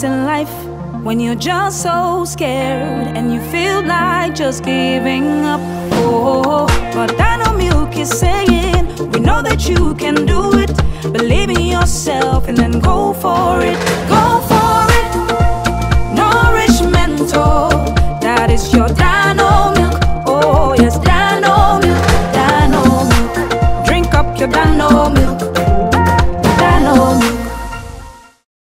moments in life when you're just so scared and you feel like just giving up. Oh, but Dano Milk is saying, we know that you can do it. Believe in yourself and then go for